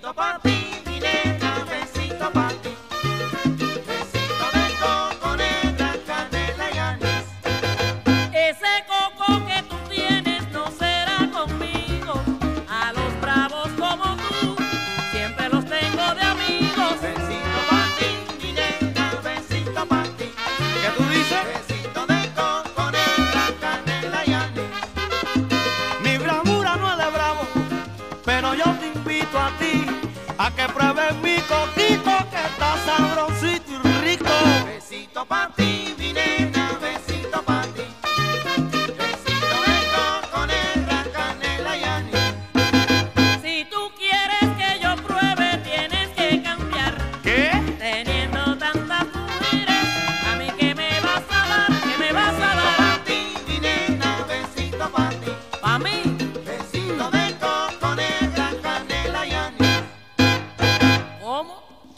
Besito pa' ti, mi nena, besito pa' ti. Besito de coco, negra, canela y anís. Ese coco que tú tienes no será conmigo. A los bravos como tú siempre los tengo de amigos. Besito pa' ti, mi nena, besito pa' ti. ¿Qué tú dices? Besito de coco, negra, canela y anís. Mi bravura no es de bravo, pero yo te invito a ti a que pruebes mi coquito que está sabrosito y rico. Besito pa' ti, mi nena, besito pa' ti. Besito de coco, negra, canela y anís. Si tú quieres que yo pruebe, tienes que cambiar. ¿Qué? Teniendo tantas mujeres, a mí que me vas a dar, que me vas a Besito dar. pa' ti, mi nena, besito pa' ti. Pa' mí. Besito de coco, negra, canela y anís. ¿Cómo?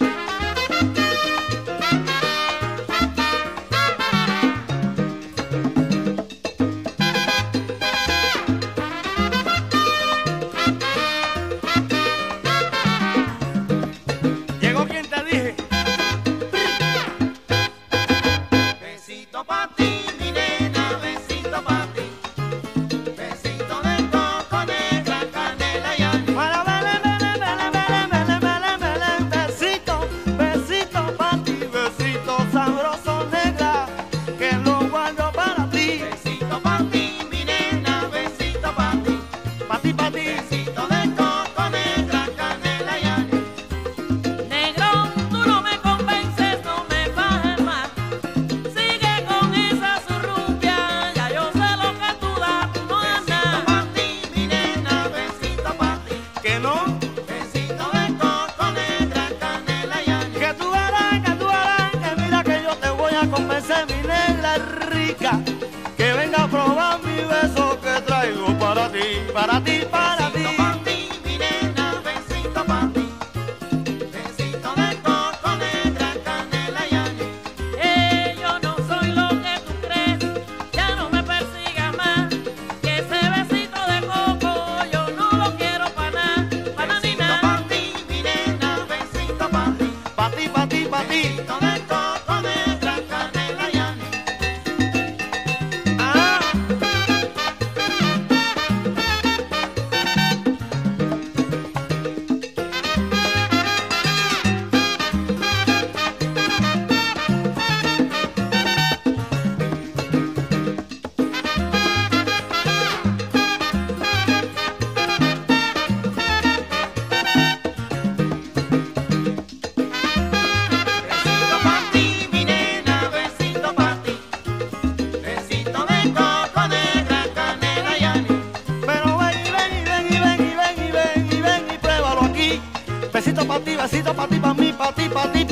Llegó quien te dije. Besito pa' ti, mi nena, besito pa' ti. Besito de coco, negra, canela y anís. Para besito, besito pa' ti, besito sabroso negra, que lo guardo para ti. Besito pa' ti, mi nena, besito pa' ti. Pa' ti, pa' ti. Besito de coco, negra, canela y anís. Negro, tú no me convences, no me bajes más. Sigue con esa surrumbia, ya yo sé lo que tú das, tú no das Besito nada. pa' ti, mi nena, besito pa' ti. Que no, Besito de coco, negra, canela y anís. que tú verás, que mira que yo te voy a convencer, mi negra rica, que venga a probar mi beso que traigo para ti, para ti, para ti. Besito pa' ti, mi nena, besito pa' ti. Besito de coco, negra, canela y anís. Yo no soy lo que tú crees, ya no me persigas más. Que ese besito de coco yo no lo quiero para nada ni Besito nada. pa' ti, mi nena, besito pa' ti. Pa' ti, pa' ti, pa' ti. Besito de coco, negra, canela y anís. Ah. Besito pa' ti, mi nena, besito pa' ti. Besito de coco, negra, canela y anís. Pero ven y ven y ven y ven y ven y ven y ven y pruébalo aquí. Besito pa' ti, pa' mí, pa' ti, pa' ti,